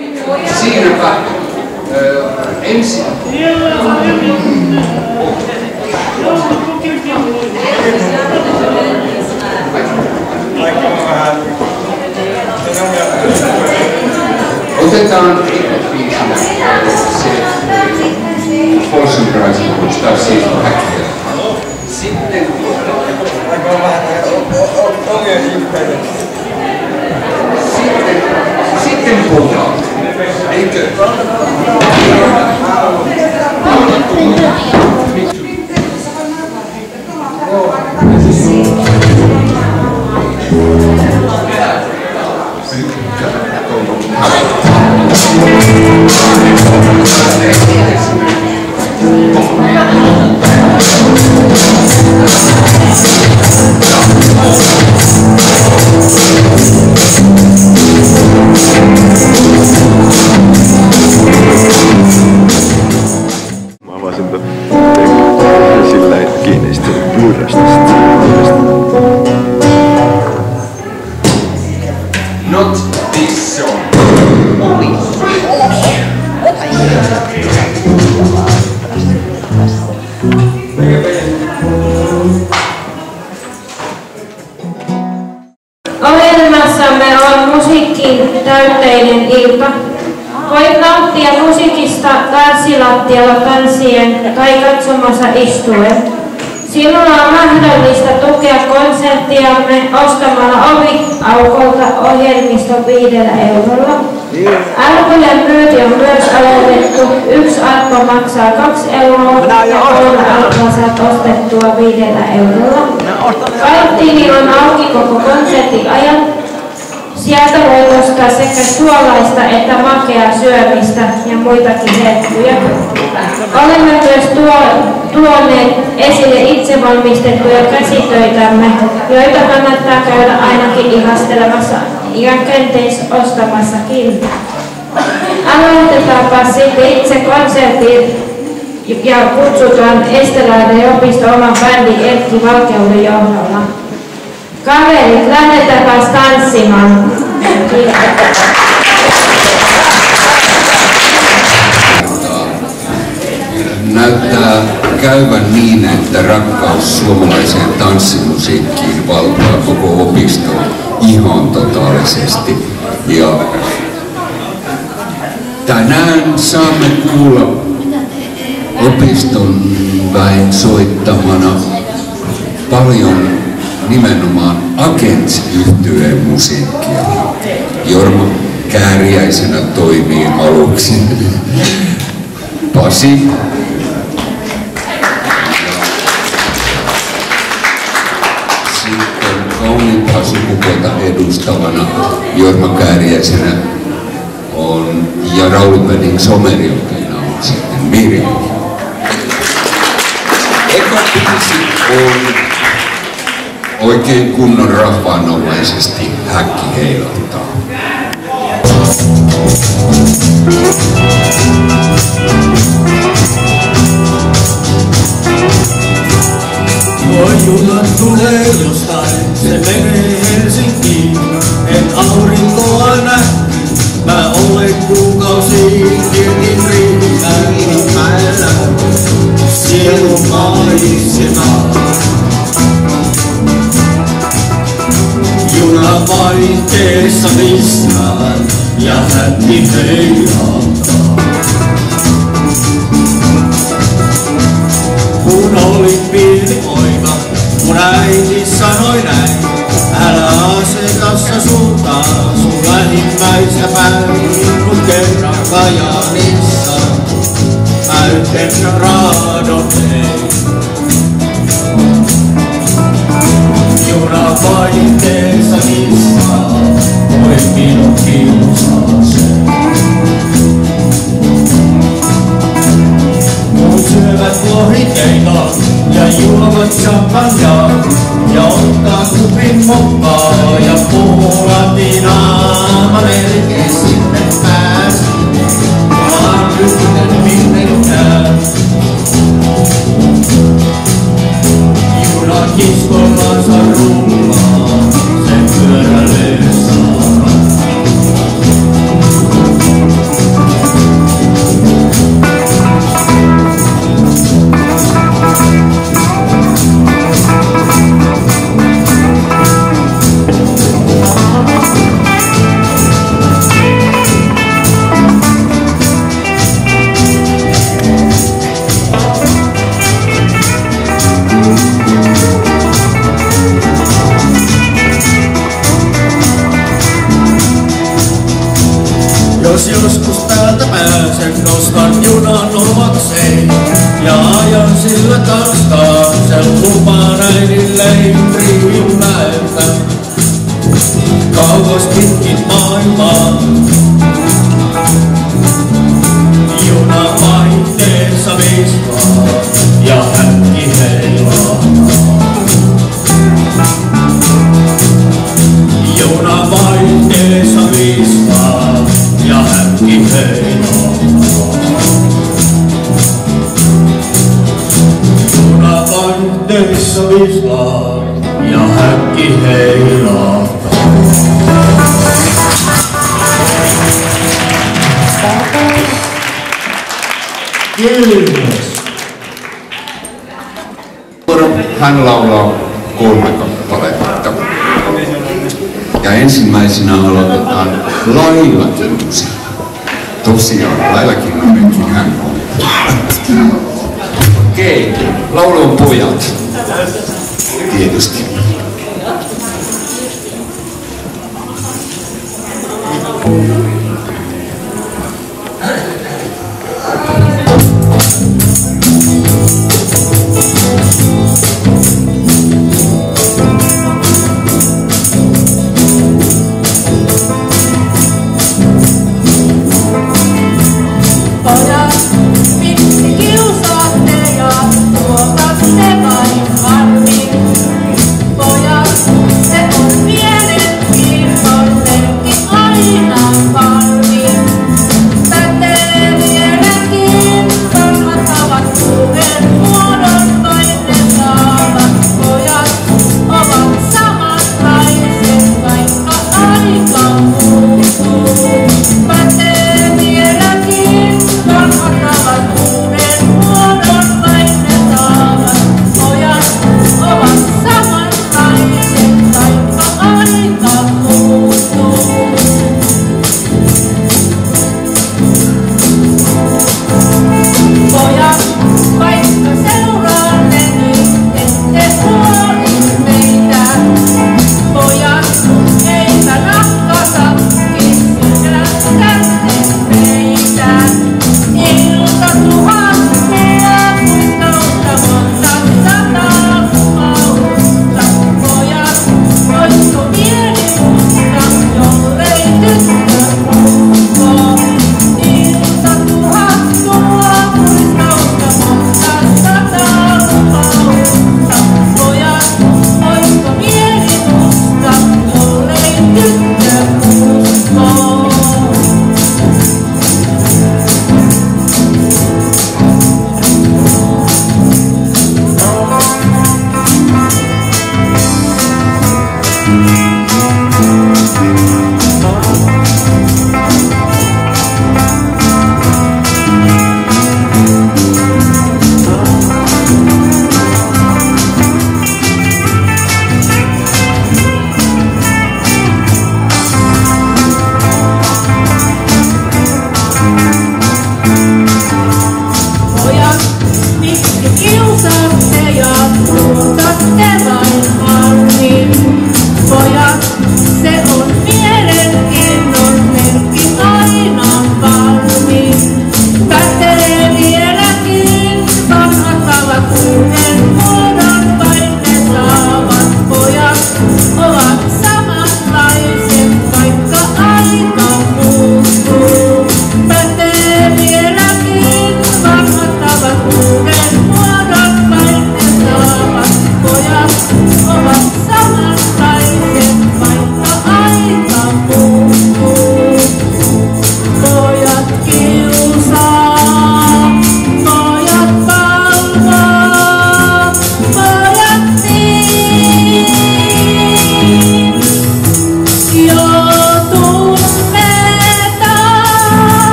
Siinäpä ensin. Otetaan biisinä se Folsom Price, tai siis Häkkiä. Sitten sitten puhutaan. Eikö? Mä avasin ton sillä kiinni sitten pyörästä Not this song. Ohjelmassamme on musiikin täyteinen ilta. Voit nauttia musiikista tanssilattialla tanssien tai katsomassa istuen. Sinulla on mahdollista tukea konserttiamme ostamalla oviaukolta ohjelmisto 5 eurolla. Alkujen myynti on myös aloitettu. 1 alko maksaa 2 euroa ja 3 alkoa saat ostettua 5 eurolla. Kanttiini on auki koko konsertin ajan. Sieltä voi ostaa sekä suolaista että makeaa syömistä ja muitakin herkkuja. Olemme myös tuoneet esille itse valmistettuja käsitöitämme, joita kannattaa käydä ainakin ihastelemassa ja kenties ostamassakin. Aloitetaanpa sitten itse konsertin ja kutsutaan Estelaiden oman bändin Erkki Valkeuden johdolla. Kaverit, lähdetäänpäs tanssimaan. Näyttää käyvän niin, että rakkaus suomalaiseen tanssimusiikkiin valtaa koko opiston ihan totaalisesti. Ja tänään saamme kuulla opiston väen soittamana paljon nimenomaan Agents-yhtyeen musiikkia. Jorma Kääriäisenä toimii aluksi. Pasi. Sitten kauniimpaa sukupuolta edustavana Jorma Kääriäisenä on ja Rauli Penning-Somerjokeina on sitten Mirjam. Eka biisi on oikein kunnon rahvaanomaisesti Häkki heilattaa. Tuo juna tulee jostain, se menee Helsinkiin. En aurinkoa nähty, mä olen kuukausiin kirkin riihimäellä. Sielun maisemaa. Juna vaihteessa viskaan ja häkki heilattaa. Kun olin pieni poika, mun äiti sanoi näin. Älä aseta sä suuntaan sun lähimmäistä päin, kun kerran Kajaanissa mä yhden raadon tein. Juna vaihteessa viskaan, voi minun kiusaa se. Mun syövät lohikeita ja juovat champagnea ja ottaa kupin moppaa ja puhuu latinaa. Mä melkein sinne pääsin, vaan nyt minnekään. Juna kiskollansa rullaa, sen pyöräilee saa. Rakenteissa vislaa ja häkki heilahtaa. Kiitos. Hän laulaa 3 kappaletta. Ja ensimmäisenä aloitetaan Laila Kinnusella. Tosiaan, Laila Kinnunenkin hän on. Okei, laulun pojat. Tietysti.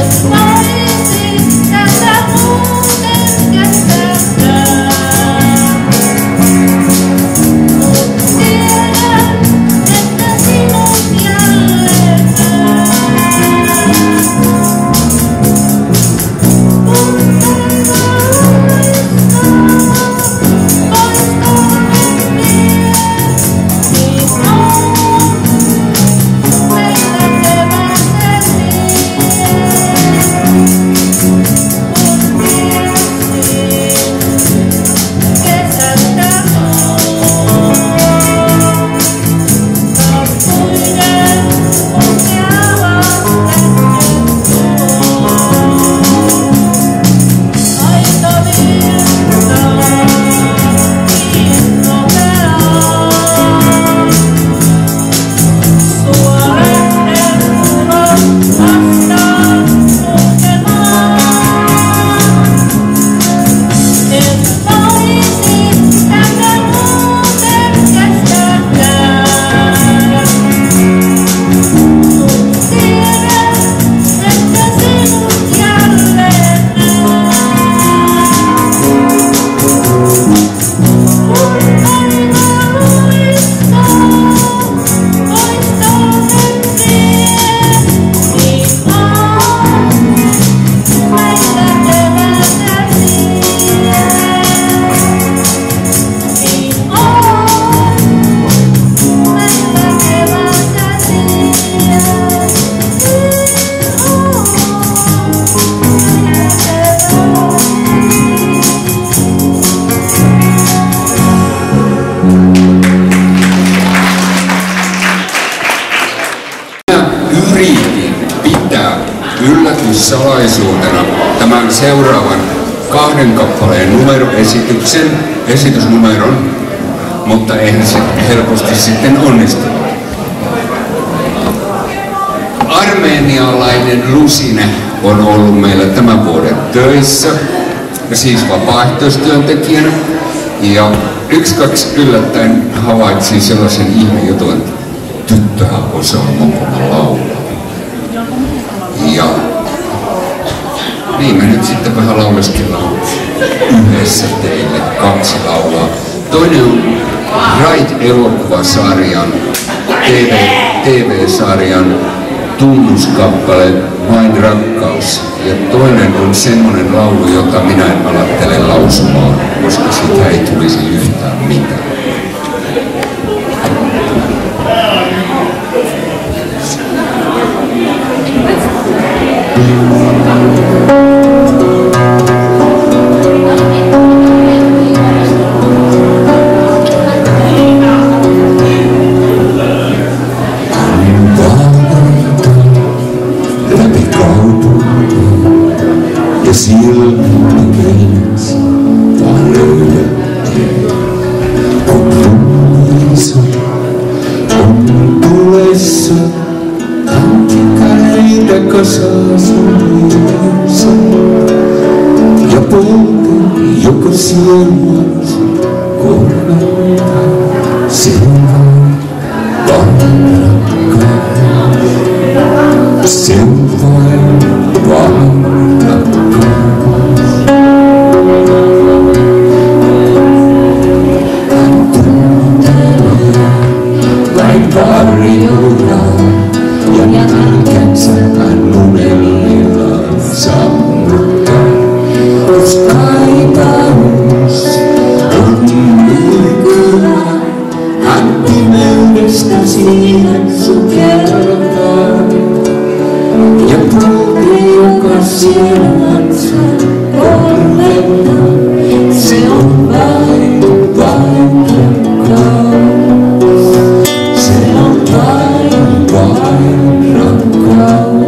salaisuutena tämän seuraavan 2 kappaleen esitysnumeron, mutta eihän se helposti sitten onnistu. Armeenialainen Lusine on ollut meillä tämän vuoden töissä, siis vapaaehtoistyöntekijänä, ja 1-2 yllättäen havaitsin sellaisen ihmejutun, että tyttöhän osaa mukana laulaa. Ja niin me nyt sitten vähän lauleskellaan yhdessä teille 2 laulaa. Toinen on Right-elokuvasarjan, TV-sarjan tunnuskappale Vain rakkaus. Ja toinen on semmonen laulu, jota minä en ajattele lausumaan, koska sitä ei tulisi yhtään mitään. Ja polten, joka sieltä korvattaa, se on vain rakkaus. Se on vain rakkaus. Hän tuntelee vain varjollaan ja nälkänsä hän unelmillaan sammuttaa. Jos kaipaamus on myrkyä, hän pimeydestä siihen sukeltaa. Ja poltti joka silmänsä korventaa, se on vain rakkaus. Se on vain rakkaus.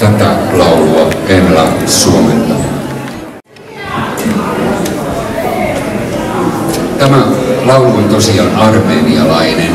tätä laulua en lähde suomenta. Tämä laulu on tosiaan armenialainen.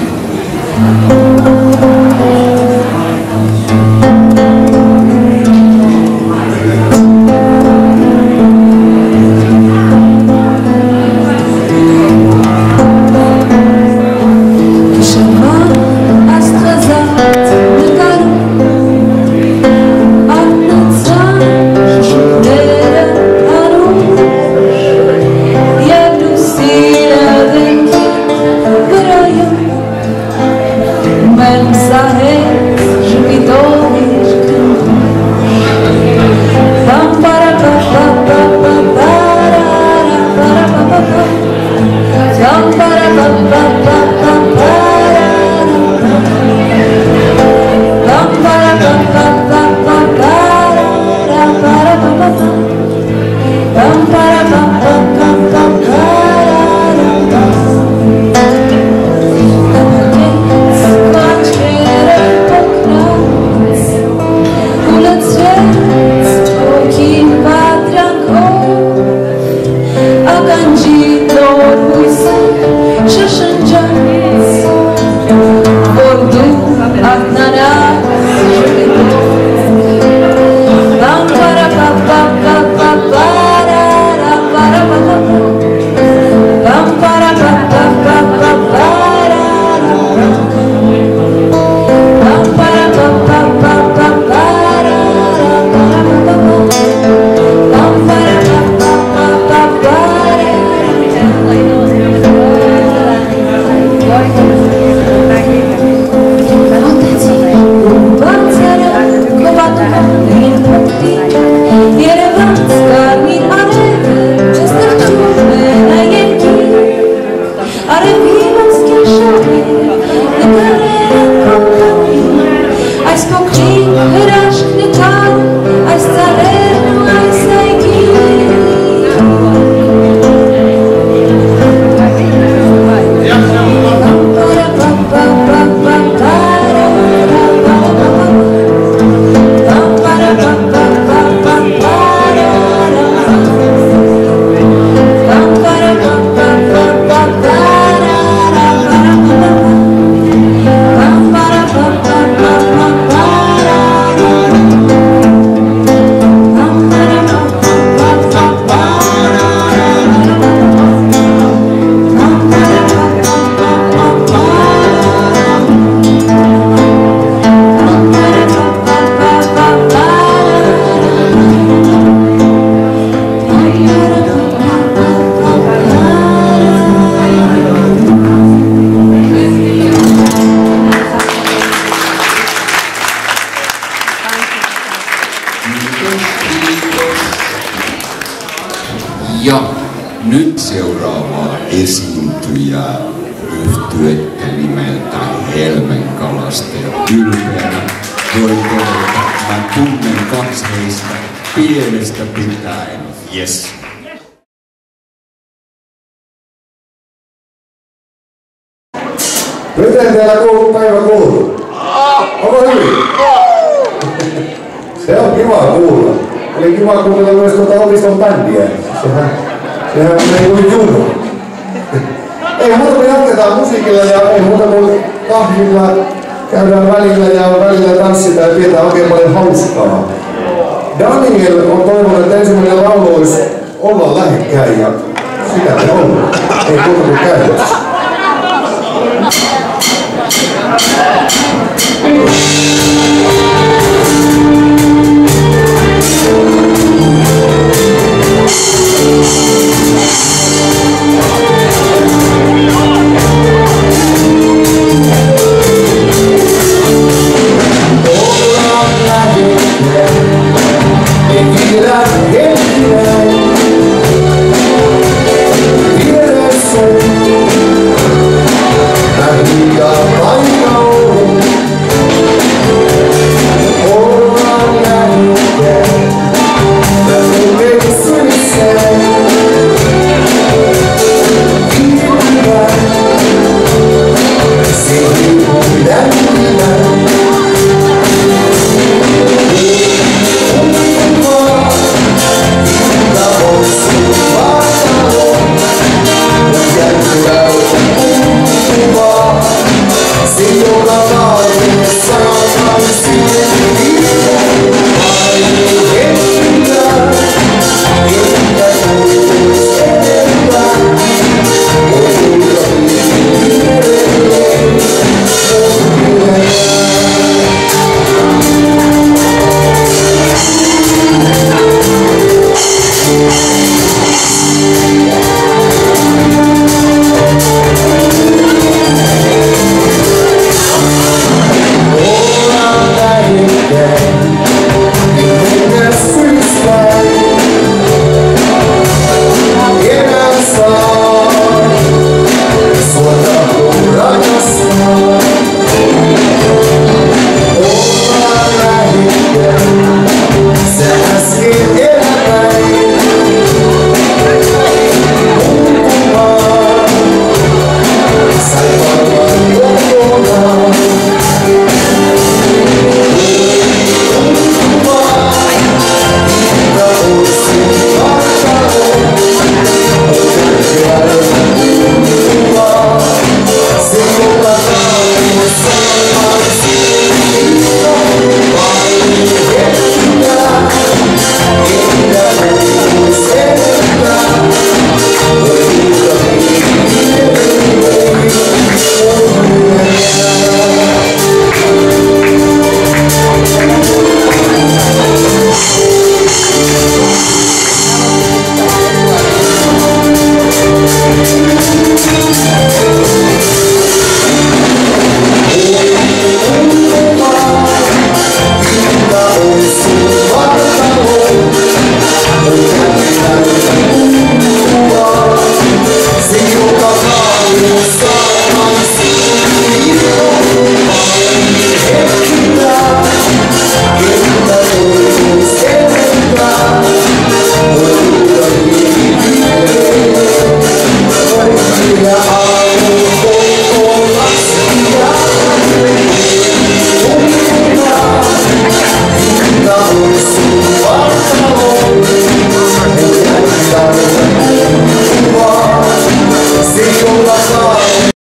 Ja nyt seuraavaa esiintyjää yhtyettä nimeltä Helmenkalastaja. Ylpeänä voi todeta, mä tunnen kaksi heistä pienestä pitäen. Yes. Miten teillä päivä kuuluu? Onko hyvin? Se on kiva kuulla. Oli kiva kuulla myös Opiston bändiä. Sehän on niin kuin juno. Ei muuta kuin jatketaan musiikilla ja ei muuta kuin kahvilla käydään välillä ja välillä tanssitaan ja pidetään oikein paljon hauskaa. Daniel on toivonut, että ensimmäinen laulu olisi Olla lähekkäin ja sitä me ollaan. Ei muuta kuin käydään.